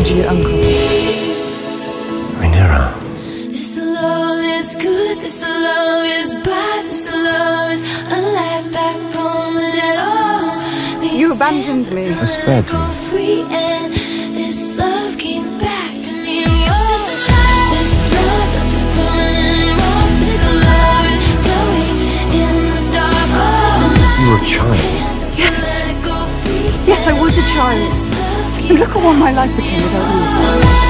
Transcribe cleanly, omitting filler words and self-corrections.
you, Uncle? Rhaenyra. This love is good, this love is bad, this love is a life back from the dead. Oh, You abandoned me. I spared you. Free, and this love came back to me. This love left a permanent mark. This love is glowing in the dark. Oh, You were a child. Yes. Yes, I was a child. And look at what my life became without you.